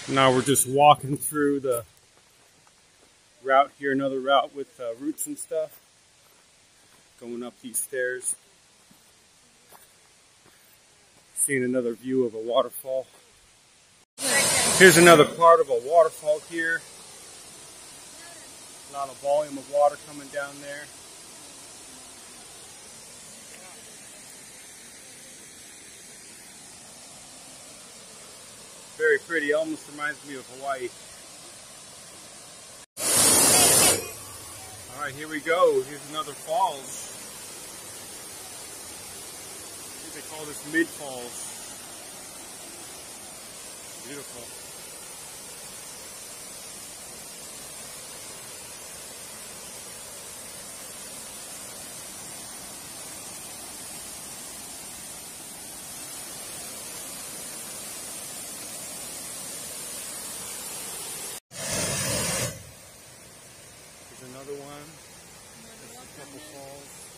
Now we're just walking through the route here, another route with roots and stuff. Going up these stairs. Seeing another view of a waterfall. Here's another part of a waterfall here. A lot of volume of water coming down there. Very pretty, almost reminds me of Hawaii. Alright, here we go. Here's another falls. I think they call this Mid Falls. Beautiful. Here's another one. There's a couple falls.